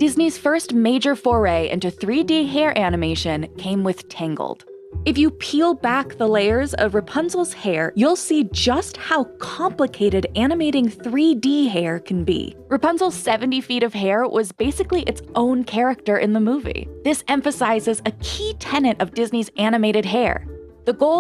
Disney's first major foray into 3D hair animation came with Tangled. If you peel back the layers of Rapunzel's hair, you'll see just how complicated animating 3D hair can be. Rapunzel's 70 feet of hair was basically its own character in the movie. This emphasizes a key tenet of Disney's animated hair. The goal